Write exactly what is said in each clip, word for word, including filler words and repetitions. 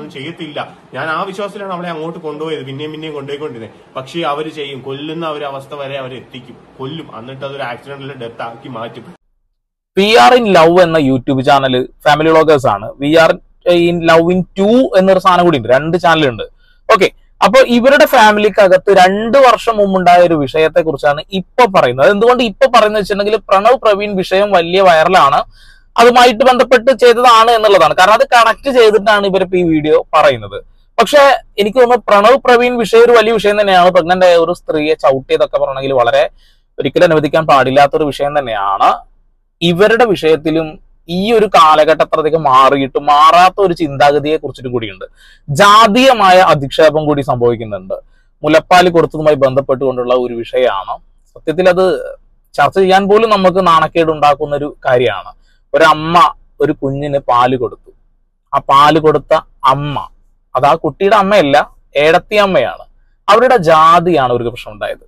അവരൊന്നും ചെയ്യത്തില്ല. ഞാൻ ആ വിശ്വാസത്തിലാണ് അവളെ അങ്ങോട്ട് കൊണ്ടുപോയത്, പിന്നെയും പിന്നെയും കൊണ്ടുപോയിക്കൊണ്ടിരുന്നത്. പക്ഷേ അവർ ചെയ്യും, കൊല്ലുന്ന ഒരു അവസ്ഥ വരെ അവർ എത്തിക്കും, കൊല്ലും, എന്നിട്ട് അതൊരു ആക്സിഡന്റിൽ ഡെത്ത് ആക്കി മാറ്റും. വി ആർ ഇൻ ലവ് എന്ന യൂട്യൂബ് ചാനൽ ഫാമിലി വ്ളോഗേഴ്സ് ആണ്. We are in love in two എന്നൊരു സാധനം കൂടി ഉണ്ട്, രണ്ട് ചാനലുണ്ട്. ഓക്കെ, അപ്പൊ ഇവരുടെ ഫാമിലിക്കകത്ത് രണ്ടു വർഷം മുമ്പുണ്ടായ ഒരു വിഷയത്തെ കുറിച്ചാണ് ഇപ്പൊ പറയുന്നത്. എന്തുകൊണ്ട് ഇപ്പൊ പറയുന്നത് വെച്ചിട്ടുണ്ടെങ്കിൽ പ്രണവ് പ്രവീൺ വിഷയം വലിയ വൈറലാണ്, അതുമായിട്ട് ബന്ധപ്പെട്ട് ചെയ്തതാണ് എന്നുള്ളതാണ്. കാരണം അത് കണക്ട് ചെയ്തിട്ടാണ് ഇവരിപ്പോ ഈ വീഡിയോ പറയുന്നത്. പക്ഷെ എനിക്ക് തോന്നുന്നു പ്രണവ് പ്രവീൺ വിഷയം ഒരു വലിയ വിഷയം തന്നെയാണ്. പ്രഗ്നന്റ് ആയ ഒരു സ്ത്രീയെ ചവിട്ടിയതൊക്കെ പറഞ്ഞെങ്കിൽ വളരെ ഒരിക്കലും അനുവദിക്കാൻ പാടില്ലാത്തൊരു വിഷയം തന്നെയാണ്. ഇവരുടെ വിഷയത്തിലും ഈ ഒരു കാലഘട്ടത്തിലധികം മാറിയിട്ട് മാറാത്ത ഒരു ചിന്താഗതിയെ കുറിച്ചിട്ടും കൂടിയുണ്ട്. ജാതീയമായ അധിക്ഷേപം കൂടി സംഭവിക്കുന്നുണ്ട്. മുലപ്പാൽ കൊടുത്തതുമായി ബന്ധപ്പെട്ടുകൊണ്ടുള്ള ഒരു വിഷയമാണ്. സത്യത്തിൽ അത് ചർച്ച ചെയ്യാൻ പോലും നമുക്ക് നാണക്കേട് ഉണ്ടാക്കുന്ന ഒരു കാര്യമാണ്. ഒരമ്മ ഒരു കുഞ്ഞിന് പാല് കൊടുത്തു. ആ പാല് കൊടുത്ത അമ്മ, അത് ആ കുട്ടിയുടെ അമ്മയല്ല, ഏടത്തി അമ്മയാണ്. അവരുടെ ജാതിയാണ് ഒരു പ്രശ്നം ഉണ്ടായത്.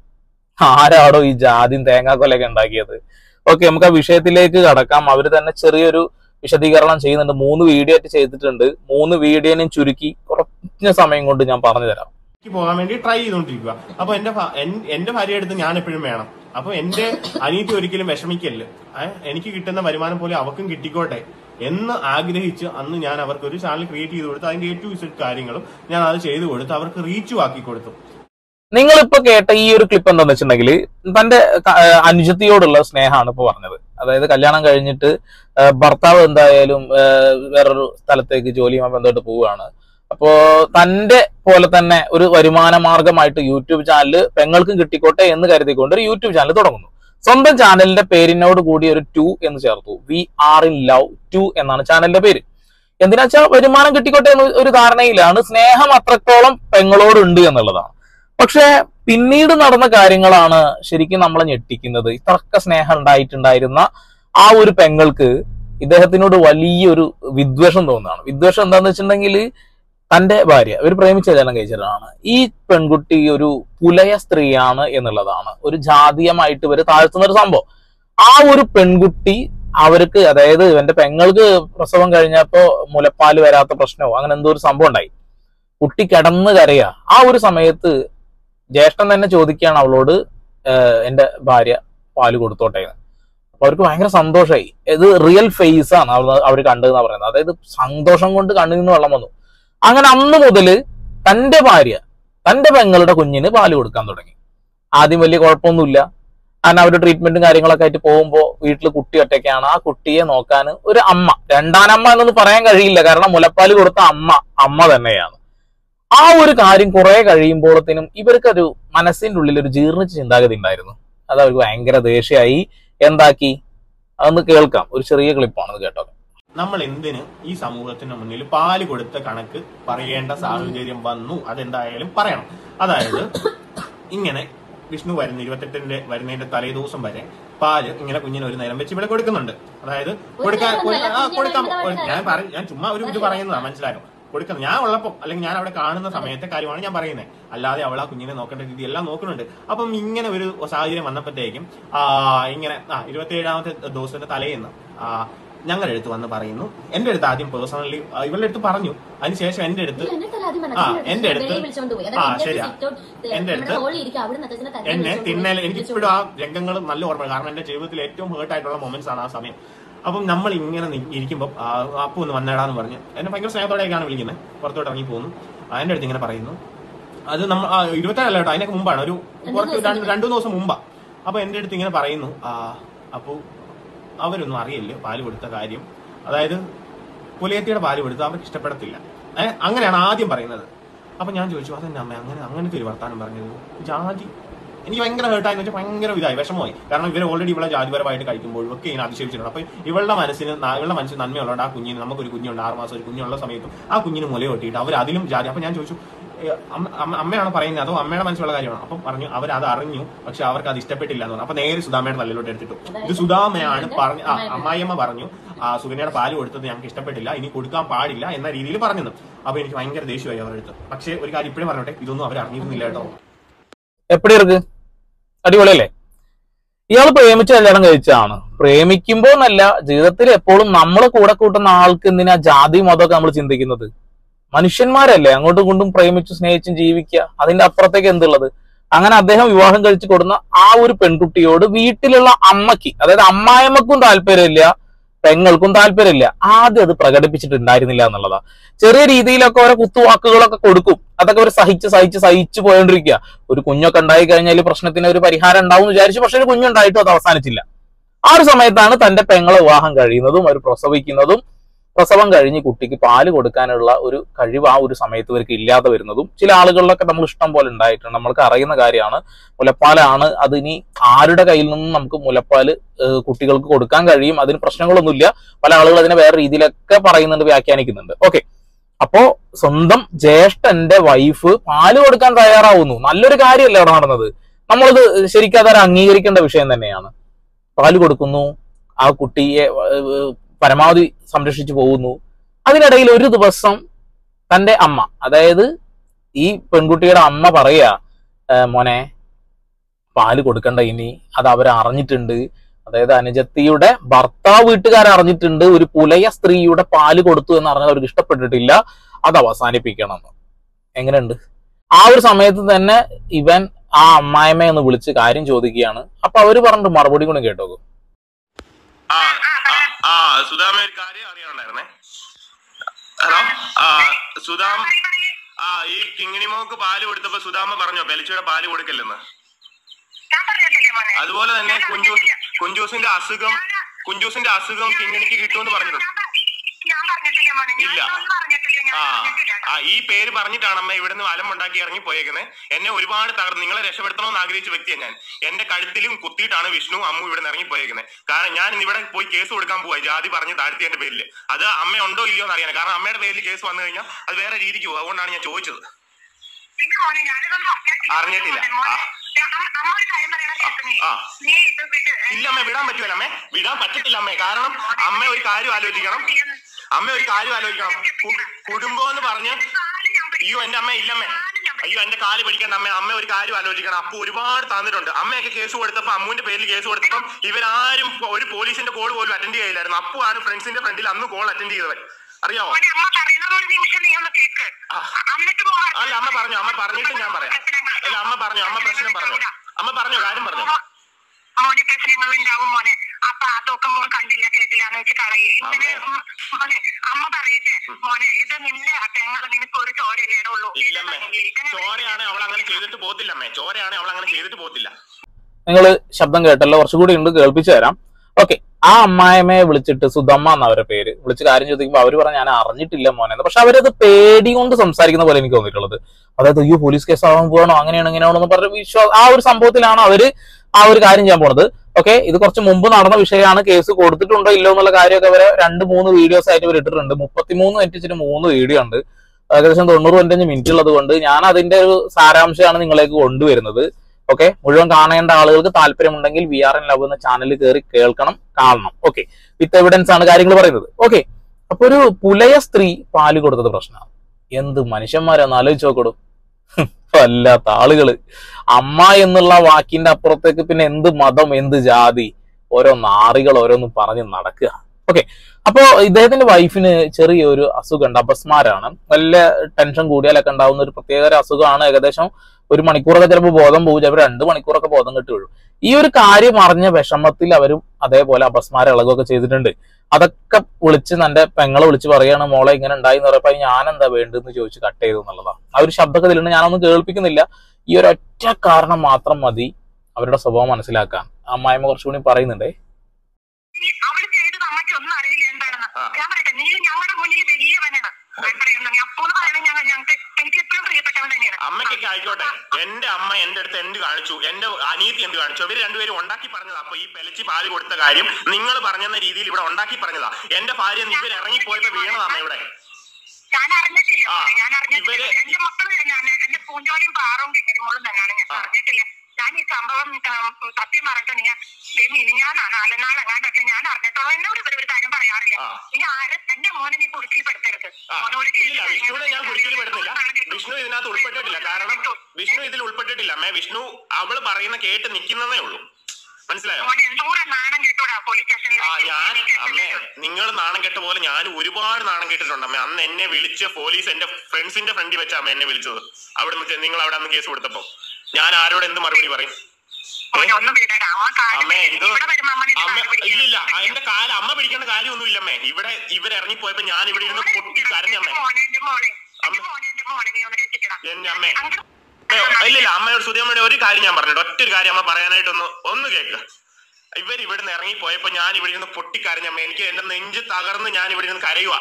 ആരാടോ ഈ ജാതിയും തേങ്ങാക്കൊലൊക്കെ ഉണ്ടാക്കിയത്? ഓക്കെ, നമുക്ക് ആ വിഷയത്തിലേക്ക് കടക്കാം. അവർ തന്നെ ചെറിയൊരു വിശദീകരണം ചെയ്യുന്നുണ്ട്. മൂന്ന് വീഡിയോ ആയിട്ട് ചെയ്തിട്ടുണ്ട്. മൂന്ന് വീഡിയോനും ചുരുക്കി കുറഞ്ഞ സമയം കൊണ്ട് ഞാൻ പറഞ്ഞു തരാം. പോകാൻ വേണ്ടി ട്രൈ ചെയ്തോണ്ടിരിക്കുക. അപ്പൊ എന്റെ എന്റെ ഭാര്യ അടുത്ത് ഞാൻ എപ്പോഴും വേണം. അപ്പൊ എന്റെ അനിയത്തി ഒരിക്കലും വിഷമിക്കല്ല്, എനിക്ക് കിട്ടുന്ന വരുമാനം പോലെ അവർക്കും കിട്ടിക്കോട്ടെ എന്ന് ആഗ്രഹിച്ച് അന്ന് ഞാൻ അവർക്ക് ഒരു ചാനൽ ക്രിയേറ്റ് ചെയ്ത് കൊടുത്ത് അതിന്റെ എ ടു ഇസഡ് കാര്യങ്ങളും ഞാൻ അത് ചെയ്തു കൊടുത്ത് അവർക്ക് റീച്ചും ആക്കി കൊടുത്തു. നിങ്ങളിപ്പോ കേട്ട ഈ ഒരു ക്ലിപ്പ് എന്താന്ന് വെച്ചിട്ടുണ്ടെങ്കിൽ തന്റെ അനുജത്തിയോടുള്ള സ്നേഹമാണ് ഇപ്പൊ പറഞ്ഞത്. അതായത് കല്യാണം കഴിഞ്ഞിട്ട് ഭർത്താവ് എന്തായാലും വേറൊരു സ്ഥലത്തേക്ക് ജോലിയുമായി ബന്ധപ്പെട്ട് പോവുകയാണ്. അപ്പോ തന്റെ പോലെ തന്നെ ഒരു വരുമാന മാർഗമായിട്ട് യൂട്യൂബ് ചാനൽ പെങ്ങൾക്കും കിട്ടിക്കോട്ടെ എന്ന് കരുതിക്കൊണ്ട് ഒരു യൂട്യൂബ് ചാനൽ തുടങ്ങുന്നു. സ്വന്തം ചാനലിന്റെ പേരിനോട് കൂടി ഒരു ടു എന്ന് ചേർത്തു. We are in love two എന്നാണ് ചാനലിന്റെ പേര്. എന്തിനാ വെച്ചാൽ വരുമാനം കിട്ടിക്കോട്ടെ എന്ന് ഒരു ധാരണയിലാണ്. സ്നേഹം അത്രത്തോളം പെങ്ങളോടുണ്ട് എന്നുള്ളതാണ്. പക്ഷെ പിന്നീട് നടന്ന കാര്യങ്ങളാണ് ശരിക്കും നമ്മളെ ഞെട്ടിക്കുന്നത്. ഇത്രക്ക സ്നേഹം ഉണ്ടായിട്ടുണ്ടായിരുന്ന ആ ഒരു പെങ്ങൾക്ക് ഇദ്ദേഹത്തിനോട് വലിയൊരു വിദ്വേഷം തോന്നുന്നതാണ്. വിദ്വേഷം എന്താന്ന് വെച്ചിട്ടുണ്ടെങ്കിൽ തന്റെ ഭാര്യ ഇവർ പ്രേമിച്ച കല്യാണം കഴിച്ചതാണ്. ഈ പെൺകുട്ടി ഒരു പുലയ സ്ത്രീയാണ് എന്നുള്ളതാണ്. ഒരു ജാതീയമായിട്ട് ഇവര് താഴ്ത്തുന്ന ഒരു സംഭവം. ആ ഒരു പെൺകുട്ടി അവർക്ക്, അതായത് എന്റെ പെങ്ങൾക്ക് പ്രസവം കഴിഞ്ഞപ്പോ മുലപ്പാല് വരാത്ത പ്രശ്നമോ അങ്ങനെ എന്തോ ഒരു സംഭവം ഉണ്ടായി. കുട്ടി കിടന്ന് കരയാ. ആ ഒരു സമയത്ത് ജ്യേഷ്ഠൻ തന്നെ ചോദിക്കുകയാണ് അവളോട്, എന്റെ ഭാര്യ പാല് കൊടുത്തോട്ടെ എന്ന്. അപ്പൊ അവർക്ക് ഭയങ്കര സന്തോഷമായി. ഇത് റിയൽ ഫേസ് ആണ് അവർ കണ്ടതെന്നാ പറയുന്നത്. അതായത് സന്തോഷം കൊണ്ട് കണ്ണിൽ നിന്ന് വെള്ളം വന്നു. അങ്ങനെ അന്ന് മുതൽ തന്റെ ഭാര്യ തന്റെ പെങ്ങളുടെ കുഞ്ഞിന് പാല് കൊടുക്കാൻ തുടങ്ങി. ആദ്യം വലിയ കുഴപ്പമൊന്നുമില്ല. കാരണം അവരുടെ ട്രീറ്റ്മെന്റും കാര്യങ്ങളൊക്കെ ആയിട്ട് പോകുമ്പോൾ വീട്ടിൽ കുട്ടി ഒറ്റയ്ക്കാണ്. ആ കുട്ടിയെ നോക്കാൻ ഒരു അമ്മ, രണ്ടാനമ്മ എന്നൊന്നും പറയാൻ കഴിയില്ല, കാരണം മുലപ്പാല് കൊടുത്ത അമ്മ അമ്മ തന്നെയാണ്. ആ ഒരു കാര്യം കുറെ കഴിയുമ്പോഴത്തേനും ഇവർക്കൊരു മനസ്സിന്റെ ഉള്ളിൽ ഒരു ജീർണിച്ച ചിന്താഗതി ഉണ്ടായിരുന്നു. അത് അവർക്ക് ഭയങ്കര ദേഷ്യമായി. എന്താക്കി അതൊന്ന് കേൾക്കാം. ഒരു ചെറിയ ക്ലിപ്പാണ്, കേട്ടോ. നമ്മൾ എന്തിന് ഈ സമൂഹത്തിന് മുന്നിൽ പാല് കൊടുത്ത കണക്ക് പറയേണ്ട സാഹചര്യം വന്നു? അതെന്തായാലും പറയണം. അതായത് ഇങ്ങനെ വിഷ്ണു വരുന്ന ഇരുപത്തെട്ടിന്റെ വരുന്നതിന്റെ തലേ ദിവസം വരെ പാല് ഇങ്ങനെ കുഞ്ഞിന് ഒരു നേരം വെച്ച് ഇവിടെ കൊടുക്കുന്നുണ്ട്. അതായത് കൊടുക്കാൻ കൊടുക്കാൻ ഞാൻ പറയും, ഞാൻ ചുമ്മാ ഒരു ഇത് പറയുന്നതാണ്, മനസ്സിലായോ? കൊടുക്കുന്നത് ഞാൻ ഉള്ളപ്പോൾ അല്ലെങ്കിൽ ഞാൻ അവിടെ കാണുന്ന സമയത്തെ കാര്യമാണ് ഞാൻ പറയുന്നത്. അല്ലാതെ അവൾ ആ കുഞ്ഞിനെ നോക്കേണ്ട രീതി എല്ലാം നോക്കുന്നുണ്ട്. അപ്പം ഇങ്ങനെ ഒരു സാഹചര്യം വന്നപ്പോഴത്തേക്കും ആ ഇങ്ങനെ ആ ഇരുപത്തി ഏഴാമത്തെ ദിവസത്തിന്റെ തലേന്ന് ആ ഞങ്ങളുടെ അടുത്ത് വന്ന് പറയുന്നു. എന്റെ അടുത്ത് ആദ്യം പേഴ്സണലി ഇവളുടെ അടുത്ത് പറഞ്ഞു. അതിനുശേഷം എന്റെ അടുത്ത് ആ എന്റെ അടുത്ത് ആ ശരിയാ എന്റെ അടുത്ത് എന്നെ തിന്നൽ എനിക്ക് ഇപ്പോഴും ആ രംഗങ്ങൾ നല്ല ഓർമ്മ. കാരണം എന്റെ ജീവിതത്തിൽ ഏറ്റവും ഹേർട്ട് ആയിട്ടുള്ള മൊമെന്റ്സ് ആണ് ആ സമയം. അപ്പം നമ്മൾ ഇങ്ങനെ ഇരിക്കുമ്പോൾ അപ്പു ഒന്ന് വന്നേടാന്ന് പറഞ്ഞ് എന്നെ ഭയങ്കര സ്നേഹത്തോടെയൊക്കെയാണ് വിളിക്കുന്നത്. പുറത്തോട്ട് ഇറങ്ങി പോകുന്നു. എന്റെ അടുത്ത് ഇങ്ങനെ പറയുന്നു. അത് നമ്മൾ ഇരുപത്തേഴല്ല കേട്ടോ, അതിനൊക്കെ മുമ്പാണ്, ഒരു കുറച്ച് രണ്ടു ദിവസം മുമ്പാ. അപ്പൊ എന്റെ അടുത്ത് ഇങ്ങനെ പറയുന്നു, അപ്പു അവരൊന്നും അറിയില്ല പാല് കൊടുത്ത കാര്യം. അതായത് പുലയത്തിയുടെ പാല് കൊടുത്ത് അവർക്ക് ഇഷ്ടപ്പെടത്തില്ല. ഏഹ് അങ്ങനെയാണ് ആദ്യം പറയുന്നത്. അപ്പൊ ഞാൻ ചോദിച്ചു, അതെന്നെ അമ്മ അങ്ങനെ അങ്ങനത്തെ ഒരു വർത്താനം പറഞ്ഞത്? ജാതി എനിക്ക് ഭയങ്കര ഹേർട്ടായെന്ന് വെച്ചാൽ ഭയങ്കര ഇതായി, വിഷമമായി. കാരണം ഇവർ ഓൾറെഡി ഇവിടെ ജാതിപരമായിട്ട് കഴിക്കുമ്പോഴും ഒക്കെ ഇങ്ങനെ അതിശയിച്ചിട്ടുണ്ട്. അപ്പൊ ഇവളുടെ മനസ്സിന് ഇവളുടെ മനസ്സിന് നന്മയുള്ളതുകൊണ്ട് ആ കുഞ്ഞിന്, നമുക്കൊരു കുഞ്ഞുണ്ട് ആറുമാസം ഒരു കുഞ്ഞുള്ള സമയത്തും ആ കുഞ്ഞിന് മുല കൊട്ടിയിട്ട് അവർ അതിലും ജാതി. അപ്പൊ ഞാൻ ചോദിച്ചു, അമ്മയാണ് പറയുന്നത് അതോ അമ്മയുടെ മനസ്സിലുള്ള കാര്യമാണ്? അപ്പം പറഞ്ഞു അവർ അത് അറിഞ്ഞു, പക്ഷെ അവർക്ക് അത് ഇഷ്ടപ്പെട്ടില്ല എന്ന് പറഞ്ഞു. അപ്പൊ നേരെ സുധാമയുടെ നല്ലോട്ട് എടുത്തിട്ടു. ഇത് സുധാമയാണ് പറഞ്ഞു, ആ അമ്മായിയമ്മ പറഞ്ഞു ആ സുകന്യയുടെ പാല് കൊടുത്തത് ഞങ്ങൾക്ക് ഇഷ്ടപ്പെട്ടില്ല, ഇനി കൊടുക്കാൻ പാടില്ല എന്ന രീതിയിൽ പറഞ്ഞത്. അപ്പൊ എനിക്ക് ഭയങ്കര ദേഷ്യമായി അവരുടെ അടുത്ത്. പക്ഷെ ഒരു കാര്യം ഇപ്പോഴും പറഞ്ഞോട്ടെ, ഇതൊന്നും അവർ അറിഞ്ഞിരുന്നില്ല കേട്ടോ. എപ്പടി ഇருக்கு അടിപൊളിയല്ലേ? ഇയാൾ പ്രേമിച്ച കല്യാണം കഴിച്ചാണ്. പ്രേമിക്കുമ്പോന്നല്ല, ജീവിതത്തിൽ എപ്പോഴും നമ്മളെ കൂടെ കൂട്ടുന്ന ആൾക്ക് എന്തിനാ ജാതി മതമൊക്കെ നമ്മൾ ചിന്തിക്കുന്നത്? മനുഷ്യന്മാരല്ലേ, അങ്ങോട്ടും ഇങ്ങോട്ടും പ്രേമിച്ചും സ്നേഹിച്ചും ജീവിക്കുക, അതിന്റെ അപ്പുറത്തേക്ക് എന്തുള്ളത്? അങ്ങനെ അദ്ദേഹം വിവാഹം കഴിച്ചു കൊടുക്കുന്ന ആ ഒരു പെൺകുട്ടിയോട് വീട്ടിലുള്ള അമ്മയ്ക്ക്, അതായത് അമ്മായിമ്മക്കും താല്പര്യമില്ല, പെങ്ങൾക്കും താല്പര്യമില്ല. ആദ്യം അത് പ്രകടിപ്പിച്ചിട്ടുണ്ടായിരുന്നില്ല എന്നുള്ളതാ. ചെറിയ രീതിയിലൊക്കെ ഓരോ കുത്തുവാക്കുകളൊക്കെ കൊടുക്കും, അതൊക്കെ അവർ സഹിച്ച് സഹിച്ച് സഹിച്ചു പോയോണ്ടിരിക്കുക. ഒരു കുഞ്ഞൊക്കെ ഉണ്ടായി കഴിഞ്ഞാൽ പ്രശ്നത്തിന് ഒരു പരിഹാരം ഉണ്ടാവും എന്ന് വിചാരിച്ചു. പക്ഷെ ഒരു കുഞ്ഞുണ്ടായിട്ടും അത് അവസാനിച്ചില്ല. ആ ഒരു സമയത്താണ് തന്റെ പെങ്ങളെ വിവാഹം കഴിയുന്നതും അവർ പ്രസവിക്കുന്നതും പ്രസവം കഴിഞ്ഞ് കുട്ടിക്ക് പാല് കൊടുക്കാനുള്ള ഒരു കഴിവ് ആ ഒരു സമയത്ത് ഇവർക്ക് ഇല്ലാതെ വരുന്നതും. ചില ആളുകളിലൊക്കെ നമ്മൾ ഇഷ്ടം പോലെ ഉണ്ടായിട്ടുണ്ട്, നമ്മൾക്ക് അറിയുന്ന കാര്യമാണ്. മുലപ്പാലാണ്, അതിനി ആരുടെ കയ്യിൽ നിന്നും നമുക്ക് മുലപ്പാല് കുട്ടികൾക്ക് കൊടുക്കാൻ കഴിയും, അതിന് പ്രശ്നങ്ങളൊന്നുമില്ല. പല ആളുകൾ അതിനെ വേറെ രീതിയിലൊക്കെ പറയുന്നുണ്ട്, വ്യാഖ്യാനിക്കുന്നുണ്ട്. ഓക്കെ, അപ്പോ സ്വന്തം ജ്യേഷ്ഠന്റെ വൈഫ് പാല് കൊടുക്കാൻ തയ്യാറാവുന്നു, നല്ലൊരു കാര്യമല്ലേ അവിടെ നടന്നത്. നമ്മളത് ശരിക്കും അതൊരു അംഗീകരിക്കേണ്ട വിഷയം തന്നെയാണ്. പാല് കൊടുക്കുന്നു, ആ കുട്ടിയെ പരമാവധി സംരക്ഷിച്ചു പോകുന്നു. അതിനിടയിൽ ഒരു ദിവസം തന്റെ അമ്മ, അതായത് ഈ പെൺകുട്ടിയുടെ അമ്മ പറയാ, മോനെ പാല് കൊടുക്കണ്ട ഇനി, അത് അവർ അറിഞ്ഞിട്ടുണ്ട്. അതായത് അനുജത്തിയുടെ ഭർത്താവ് വീട്ടുകാർ അറിഞ്ഞിട്ടുണ്ട്, ഒരു പുലയ സ്ത്രീയുടെ പാല് കൊടുത്തു എന്ന് പറഞ്ഞാൽ അവർക്ക് ഇഷ്ടപ്പെട്ടിട്ടില്ല, അത് അവസാനിപ്പിക്കണം. എങ്ങനെയുണ്ട്? ആ ഒരു സമയത്ത് തന്നെ ഇവൻ ആ അമ്മായിമ്മയെ ഒന്ന് വിളിച്ച് കാര്യം ചോദിക്കുകയാണ്. അപ്പൊ അവര് പറഞ്ഞിട്ട് മറുപടി കൂടെ കേട്ടോക്കും. ആ സുധാമ ഒരു കാര്യം അറിയാനുണ്ടായിരുന്നേ. ഹലോ, ആ സുധാമ, ആ ഈ കിങ്ങിണിമോക്ക് പാല് കൊടുത്തപ്പോ സുധാമ പറഞ്ഞോ ബെലിച്ചയുടെ പാല് കൊടുക്കല്ലെന്ന്? അതുപോലെ തന്നെ കുഞ്ചൂസ് കുഞ്ചൂസിന്റെ അസുഖം കുഞ്ചൂസിന്റെ അസുഖം കിങ്ങിണിക്ക് കിട്ടുമെന്ന് പറഞ്ഞിട്ടുണ്ട്. ഇല്ല, ആ ആ ഈ പേര് പറഞ്ഞിട്ടാണ് അമ്മ ഇവിടുന്ന് അലമുണ്ടാക്കി ഇറങ്ങി പോയേക്കുന്നത്. എന്നെ ഒരുപാട് തകർന്ന് നിങ്ങളെ രക്ഷപ്പെടുത്തണമെന്ന് ആഗ്രഹിച്ച വ്യക്തിയാണ് ഞാൻ. എന്റെ കഴുത്തിലും കുത്തിയിട്ടാണ് വിഷ്ണു അമ്മു ഇവിടെ നിന്ന് ഇറങ്ങി പോയേക്കുന്നത്. കാരണം ഞാൻ ഇന്ന് ഇവിടെ പോയി കേസ് കൊടുക്കാൻ പോവാ, ജാതി പറഞ്ഞ് താഴ്ത്തിയതിന്റെ പേരിൽ. അത് അമ്മ ഉണ്ടോ ഇല്ലയോ എന്ന് അറിയാൻ, കാരണം അമ്മയുടെ പേരിൽ കേസ് വന്നു കഴിഞ്ഞാൽ അത് വേറെ രീതിക്ക് പോകും. അതുകൊണ്ടാണ് ഞാൻ ചോദിച്ചത്. അറിഞ്ഞിട്ടില്ല. ഇല്ല അമ്മ, വിടാൻ പറ്റുമല്ലോ അമ്മേ, വിടാൻ പറ്റത്തില്ല അമ്മേ. കാരണം അമ്മ ഒരു കാര്യം ആലോചിക്കണം, അമ്മ ഒരു കാര്യം ആലോചിക്കണം. കുടുംബം എന്ന് പറഞ്ഞ് അയ്യോ എന്റെ അമ്മ ഇല്ലമ്മേ, അയ്യോ എന്റെ കാല് പിടിക്കേണ്ട അമ്മ. അമ്മ ഒരു കാര്യം ആലോചിക്കണം. അപ്പൊ ഒരുപാട് തന്നിട്ടുണ്ട്. അമ്മയൊക്കെ കേസ് കൊടുത്തപ്പോ, അമ്മുവിന്റെ പേരിൽ കേസ് കൊടുത്തപ്പം ഇവരാരും ഒരു പോലീസിന്റെ കോൾ പോലും അറ്റൻഡ് ചെയ്യില്ലായിരുന്നു. അപ്പു ആണ് ഫ്രണ്ട്സിന്റെ ഫ്രണ്ടിൽ അന്ന് കോൾ അറ്റൻഡ് ചെയ്തവൻ, അറിയാമോ? അല്ല അമ്മ പറഞ്ഞു, അമ്മ പറഞ്ഞിട്ട് ഞാൻ പറയാം. അല്ല അമ്മ പറഞ്ഞു, അമ്മ പ്രശ്നം പറഞ്ഞു, അമ്മ പറഞ്ഞു, കാര്യം പറഞ്ഞു. മോനെ പ്രശ്നങ്ങൾ ഉണ്ടാവും മോനെ. അപ്പൊ അതൊക്കെ മോൻ കണ്ടില്ല കേട്ടില്ല എന്ന് വെച്ച് കളയേ. ഇങ്ങനെ മോനെ അമ്മ പറയട്ടെ മോനെ, ഇത് നിന്റെ പെങ്ങള് നിനക്ക് ഒരു ചോരയല്ലേ ഉള്ളൂ. ചോരയാണ് അവൾ അങ്ങനെ ചെയ്തിട്ട് പോത്തില്ല അമ്മേ, ചോരയാണ് അവൾ അങ്ങനെ ചെയ്തിട്ട് പോത്തില്ല. നിങ്ങൾ ശബ്ദം കേട്ടല്ലോ, കുറച്ചുകൂടി ഉണ്ട്, കേൾപ്പിച്ചു തരാം. ഓക്കെ, ആ അമ്മായിമ്മയെ വിളിച്ചിട്ട് സുധമ്മ എന്ന അവരുടെ പേര് വിളിച്ച് കാര്യം ചോദിക്കുമ്പോൾ അവര് പറഞ്ഞ ഞാൻ അറിഞ്ഞിട്ടില്ല മോനെ. പക്ഷെ അവരത് പേടി കൊണ്ട് സംസാരിക്കുന്ന പോലെ എനിക്ക് തോന്നിയിട്ടുള്ളത്. അതായത് അയ്യോ പോലീസ് കേസ് ആവാൻ പോകണോ, അങ്ങനെയാണ് ഇങ്ങനെയാണോ എന്ന് പറഞ്ഞ വിശ്വാസം, ആ ഒരു സംഭവത്തിലാണ് അവര് ആ ഒരു കാര്യം ചെയ്യാൻ പോണത്. ഓക്കെ, ഇത് കുറച്ച് മുമ്പ് നടന്ന വിഷയമാണ്. കേസ് കൊടുത്തിട്ടുണ്ടോ ഇല്ലോ എന്നുള്ള കാര്യമൊക്കെ അവരെ രണ്ട് മൂന്ന് വീഡിയോസ് ആയിട്ട് ഇവർ ഇട്ടിട്ടുണ്ട്. മുപ്പത്തിമൂന്ന് മിനിറ്റ് വെച്ചിട്ട് മൂന്ന് വീഡിയോ ഉണ്ട്, ഏകദേശം തൊണ്ണൂറ് പതിനഞ്ച് മിനിറ്റ് ഉള്ളത് കൊണ്ട് ഞാൻ അതിന്റെ ഒരു സാരാംശമാണ് നിങ്ങളേക്ക് കൊണ്ടുവരുന്നത്. ഓക്കെ, മുഴുവൻ കാണേണ്ട ആളുകൾക്ക് താല്പര്യമുണ്ടെങ്കിൽ വി ആർ എൻ ലവ് എന്ന ചാനലിൽ കയറി കേൾക്കണം, കാണണം. ഓക്കെ, വിത്ത് എവിഡൻസ് ആണ് കാര്യങ്ങൾ പറയുന്നത്. ഓക്കെ, അപ്പൊ ഒരു പുലയ സ്ത്രീ പാല് കൊടുത്തത് പ്രശ്നമാണ്. എന്ത് മനുഷ്യന്മാരാന്ന് ആലോചിച്ച് നോക്കടൂ, വല്ലാത്ത ആളുകള്. അമ്മ എന്നുള്ള വാക്കിന്റെ അപ്പുറത്തേക്ക് പിന്നെ എന്ത് മതം, എന്ത് ജാതി, ഓരോ നാറികൾ ഓരോന്നും പറഞ്ഞ് നടക്കുക. ഓക്കെ, അപ്പോ ഇദ്ദേഹത്തിന്റെ വൈഫിന് ചെറിയൊരു അസുഖമുണ്ട്, അപസ്മാരാണ്. നല്ല ടെൻഷൻ കൂടിയാലൊക്കെ ഉണ്ടാവുന്ന ഒരു പ്രത്യേക ഒരു അസുഖമാണ്. ഏകദേശം ഒരു മണിക്കൂറൊക്കെ ചിലപ്പോൾ ബോധം പോകും, ചിലപ്പോൾ രണ്ട് മണിക്കൂറൊക്കെ ബോധം കെട്ടി വീഴും. ഈ ഒരു കാര്യം അറിഞ്ഞ വിഷമത്തിൽ അവരും അതേപോലെ അപസ്മാര ഇളകൊക്കെ ചെയ്തിട്ടുണ്ട്. അതൊക്കെ വിളിച്ച് തന്റെ പെങ്ങളെ വിളിച്ച് പറയാണ്, മോളെ ഇങ്ങനെ ഉണ്ടായി എന്ന് പറയപ്പോ ഞാൻ എന്താ വേണ്ടെന്ന് ചോദിച്ച് കട്ട് ചെയ്തു എന്നുള്ളതാണ്. ആ ഒരു ശബ്ദമൊക്കെ ഇതിലുണ്ട്, ഞാനൊന്നും കേൾപ്പിക്കുന്നില്ല. ഈ ഒരു ഒറ്റ കാരണം മാത്രം മതി അവരുടെ സ്വഭാവം മനസ്സിലാക്കാൻ. അമ്മായിമ്മ കുറച്ചുകൂടി പറയുന്നുണ്ടേ. അമ്മയ്ക്കൊക്കെ ആയിക്കോട്ടെ, എന്റെ അമ്മ എന്റെ അടുത്ത് എന്ത് കാണിച്ചു, എന്റെ അനിയത്തി എന്ത് കാണിച്ചു, അവര് രണ്ടുപേരും ഉണ്ടാക്കി പറഞ്ഞതാ. അപ്പൊ ഈ പെലച്ചി പാല് കൊടുത്ത കാര്യം നിങ്ങൾ പറഞ്ഞെന്ന രീതിയിൽ ഇവിടെ ഉണ്ടാക്കി പറഞ്ഞതാ. എന്റെ ഭാര്യ ഇവർ ഇറങ്ങിപ്പോയപ്പോ വീണതാണ് ഇവിടെ. ഞാൻ അറിഞ്ഞിട്ടില്ല, ഞാൻ അറിഞ്ഞിട്ടില്ല. എന്റെ മക്കള് തന്നെയാണ്, എന്റെ പൂഞ്ചോളിയും പാറും കിട്ടിമോളും തന്നെയാണ്. ഞാൻ അറിഞ്ഞിട്ടില്ല. ഞാൻ ഈ സംഭവം സത്യം പറഞ്ഞിട്ടുണ്ടെങ്കിൽ മിനിഞ്ഞാന്നാണ് നാലെന്നാളെങ്ങാണ്ടൊക്കെ ഞാൻ അറിഞ്ഞിട്ടുള്ളൂ. എന്നോട് ഇവർ ഒരു കാര്യം പറയാറില്ല. ഇനി ആരും എന്റെ മോനെ നീ കുടുക്കിൽ പെടുത്തരുത്. വിഷ്ണുവിനെ ഞാൻ കുടുക്കിൽ പെടുന്നില്ല. വിഷ്ണു ഇതിനകത്ത് ഉൾപ്പെട്ടിട്ടില്ല. കാരണം വിഷ്ണു ഇതിൽ ഉൾപ്പെട്ടിട്ടില്ല അമ്മേ. വിഷ്ണു അവള് പറയുന്ന കേട്ട് നിൽക്കുന്നതേ ഉള്ളൂ. മനസ്സിലായോ? എന്തോരം നാണം കെട്ടൂടാ പോലീസ് സ്റ്റേഷനിൽ. ആ ഞാൻ അമ്മേ നിങ്ങൾ നാണം കെട്ട പോലെ ഞാൻ ഒരുപാട് നാണം കെട്ടിട്ടുണ്ട് അമ്മ. അന്ന് എന്നെ വിളിച്ച് പോലീസ് എന്റെ ഫ്രണ്ട്സിന്റെ ഫ്രണ്ടിൽ വെച്ച അമ്മ എന്നെ വിളിച്ചത്. അവിടെ നിന്ന് നിങ്ങൾ അവിടെ അന്ന് കേസ് കൊടുത്തപ്പോ ഞാൻ ആരോട് എന്ത് മറുപടി പറയും? അമ്മേ ഇത് അമ്മ ഇല്ലില്ല എന്റെ കാലം അമ്മ പിടിക്കേണ്ട കാര്യമൊന്നുമില്ല അമ്മേ. ഇവിടെ ഇവരെ ഇറങ്ങിപ്പോയപ്പോ ഞാൻ ഇവിടെ ഇരുന്ന് പൊട്ടി കരഞ്ഞമ്മേ. എന്റെ അമ്മേ ഇല്ലില്ല അമ്മയോട് സുധിയമ്മയുടെ ഒരു കാര്യം ഞാൻ പറഞ്ഞിട്ട് ഒറ്റ ഒരു കാര്യം അമ്മ പറയാനായിട്ടൊന്ന് ഒന്ന് കേക്ക്. ഇവർ ഇവിടുന്ന് ഇറങ്ങിപ്പോയപ്പോ ഞാൻ ഇവിടെ ഇരുന്ന് പൊട്ടിക്കരഞ്ഞമ്മ. എനിക്ക് എന്റെ നെഞ്ച് തകർന്ന് ഞാൻ ഇവിടെ ഇരുന്ന് കരയുവാ.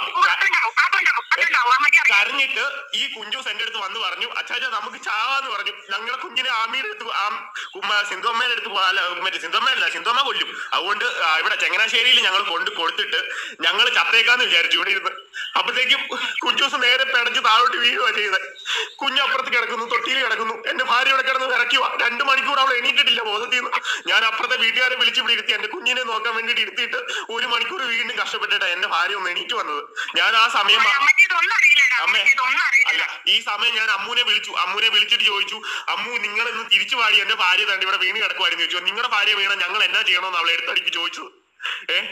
കരഞ്ഞിട്ട് ഈ കുഞ്ചൂസ് എന്റെ അടുത്ത് വന്ന് പറഞ്ഞു അച്ഛാ നമുക്ക് ചാവാന്ന് പറഞ്ഞു. ഞങ്ങളെ കുഞ്ഞിനെ ആമിയുടെ അടുത്ത് സിന്ധുമ്മയുടെ അടുത്ത് മറ്റേ സിന്ധുമ്മയല്ല സിന്ധുമ്മ കൊല്ലും. അതുകൊണ്ട് ഇവിടെ ചങ്ങനാശ്ശേരിയിൽ ഞങ്ങൾ കൊണ്ട് കൊടുത്തിട്ട് ഞങ്ങൾ ചത്തേക്കാന്ന് വിചാരിച്ചു ഇവിടെ ഇരുന്ന്. അപ്പോഴത്തേക്കും കുഞ്ചൂസ് നേരെ പിടച്ച് താഴോട്ട് വീഴുക ചെയ്ത്. കുഞ്ഞപ്പുറത്ത് കിടക്കുന്നു, തൊട്ടിയിൽ കിടക്കുന്നു. എന്റെ ഭാര്യ ഇവിടെ കിടന്ന് വിറയ്ക്കുക. രണ്ടു മണിക്കൂർ അവൾ എണീറ്റിട്ടില്ല ബോധത്തിൽ നിന്ന്. ഞാൻ അപ്പുറത്തെ വീട്ടുകാരെ വിളിച്ച് ഇവിടെ ഇരുത്തി എന്റെ കുഞ്ഞിനെ നോക്കാൻ വേണ്ടിട്ട് ഇരുത്തിയിട്ട് ഒരു മണിക്കൂർ വീണ്ടും കഷ്ടപ്പെട്ടിട്ടാണ് എന്റെ ഭാര്യ ഒന്ന് എണീറ്റ് വന്നത്. ഞാൻ ആ സമയം അമ്മേ അല്ല ഈ സമയം ഞാൻ അമ്മൂനെ വിളിച്ചു. അമ്മൂനെ വിളിച്ചിട്ട് ചോദിച്ചു അമ്മു നിങ്ങളൊന്ന് തിരിച്ചു പാടി എന്റെ ഭാര്യ തന്നെ ഇവിടെ വീണ് കിടക്കുവായിരുന്നു ചോദിച്ചു. നിങ്ങളുടെ ഭാര്യ വീണ ഞങ്ങൾ എന്നാ ചെയ്യണമെന്ന് അവളെ എടുത്തടിക്ക് ചോദിച്ചത്. ഏഹ്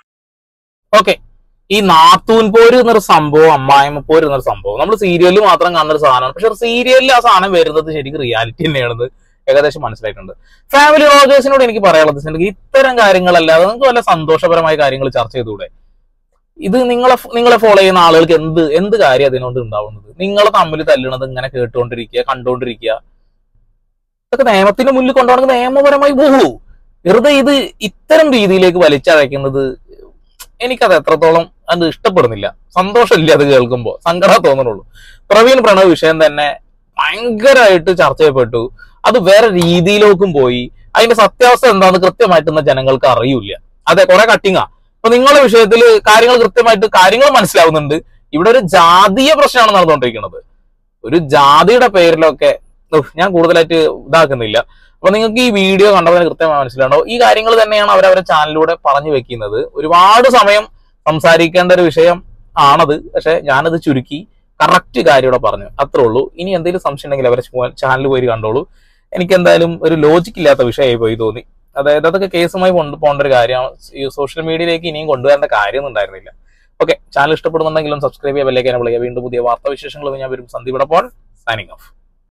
ഓക്കെ, ഈ നാത്തൂൻ പോര് എന്നൊരു സംഭവം, അമ്മായിമ്മ പോര് എന്നൊരു സംഭവം നമ്മൾ സീരിയലിൽ മാത്രം കാണുന്ന ഒരു സാധനമാണ്. പക്ഷെ സീരിയലിൽ ആ സാധനം വരുന്നത് ശരിക്കും റിയാലിറ്റി തന്നെയാണെന്ന് ഏകദേശം മനസ്സിലായിട്ടുണ്ട്. ഫാമിലി വ്ളോഗേഴ്സിനോട് എനിക്ക് പറയാനുള്ളത് ഇത്തരം കാര്യങ്ങളല്ലാതെ നിങ്ങൾക്ക് വല്ല സന്തോഷപരമായ കാര്യങ്ങൾ ചർച്ച ചെയ്തുകൂടെ? ഇത് നിങ്ങളെ നിങ്ങളെ ഫോളോ ചെയ്യുന്ന ആളുകൾക്ക് എന്ത് എന്ത് കാര്യം അതിനോട് ഉണ്ടാവുന്നത്? നിങ്ങളെ തമ്മിൽ തല്ലണത് ഇങ്ങനെ കേട്ടുകൊണ്ടിരിക്കുക, കണ്ടുകൊണ്ടിരിക്കുക, ഇതൊക്കെ നിയമത്തിന്റെ മുന്നിൽ കൊണ്ടുപോകണമെങ്കിൽ നിയമപരമായി പോകൂ. വെറുതെ ഇത് ഇത്തരം രീതിയിലേക്ക് വലിച്ചഴക്കുന്നത് എനിക്കത് എത്രത്തോളം അത് ഇഷ്ടപ്പെടുന്നില്ല. സന്തോഷമില്ല അത് കേൾക്കുമ്പോൾ, സങ്കടം തോന്നുന്നുള്ളൂ. പ്രവീൺ പ്രണവ് വിഷയം തന്നെ ഭയങ്കരമായിട്ട് ചർച്ച ചെയ്യപ്പെട്ടു. അത് വേറെ രീതിയിലേക്കും പോയി. അതിന്റെ സത്യാവസ്ഥ എന്താണെന്ന് കൃത്യമായിട്ടൊന്നും ജനങ്ങൾക്ക് അറിയില്ല. അതെ, കുറെ കട്ടിങ്ങാ. അപ്പൊ നിങ്ങളുടെ വിഷയത്തിൽ കാര്യങ്ങൾ കൃത്യമായിട്ട് കാര്യങ്ങൾ മനസ്സിലാവുന്നുണ്ട്. ഇവിടെ ഒരു ജാതീയ പ്രശ്നമാണ് നടന്നുകൊണ്ടിരിക്കുന്നത്. ഒരു ജാതിയുടെ പേരിലൊക്കെ ഞാൻ കൂടുതലായിട്ട് ഇതാക്കുന്നില്ല. അപ്പൊ നിങ്ങൾക്ക് ഈ വീഡിയോ കണ്ടതിന് കൃത്യമായി മനസ്സിലാണോ ഈ കാര്യങ്ങൾ തന്നെയാണ് അവരവരുടെ ചാനലിലൂടെ പറഞ്ഞു വെക്കുന്നത്. ഒരുപാട് സമയം സംസാരിക്കേണ്ട ഒരു വിഷയം ആണത്. പക്ഷെ ഞാനത് ചുരുക്കി കറക്റ്റ് കാര്യം ഇവിടെ പറഞ്ഞു, അത്രേ ഉള്ളൂ. ഇനി എന്തെങ്കിലും സംശയം ഉണ്ടെങ്കിൽ അവരെ ചാനൽ പോയി കണ്ടോളൂ. എനിക്ക് എന്തായാലും ഒരു ലോജിക്ക് ഇല്ലാത്ത വിഷയമായി പോയി തോന്നി. അതായത് അതൊക്കെ കേസുമായി കൊണ്ടു പോകേണ്ട ഒരു കാര്യമാണ്. ഈ സോഷ്യൽ മീഡിയയിലേക്ക് ഇനിയും കൊണ്ടുവരേണ്ട കാര്യമൊന്നും ഉണ്ടായിരുന്നില്ല. ഓക്കെ, ചാനൽ ഇഷ്ടപ്പെടുന്നുണ്ടെങ്കിലും സബ്സ്ക്രൈബ് ചെയ്യാൻ ബെല്ലൈക്കൻ വിളിക്കുക. വീണ്ടും പുതിയ വാർത്താവിശേഷങ്ങളുമായി ഞാൻ വരും. സന്ദീപ് ഇടപ്പോൾ സൈനിങ് ഓഫ്.